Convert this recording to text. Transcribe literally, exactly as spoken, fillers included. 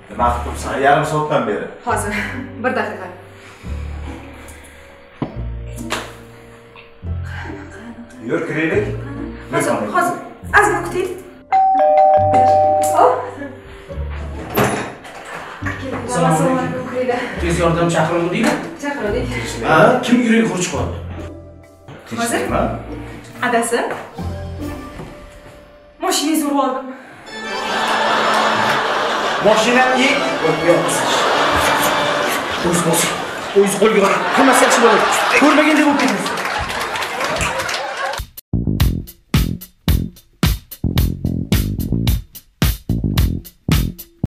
Nima qilib turibsan? Yarim soatdan beri. Hozir, bir daqiqa. Yur, kiraylik. Hozir, hozir. Ozgina kuting. Hop. Assalomu alaykum, kiraylik. Tez yordam chaqiruvmi deydi? Chaqirdik. Ha, kim yuragi xuruj qildi? Hozir adasi mashinangizni urib oldim. Mashinamni yo'q. O'z bosh. O'z qo'lga ol. Hammasi yaxshi bo'ladi. Ko'rmagandek bo'lib ketdingiz.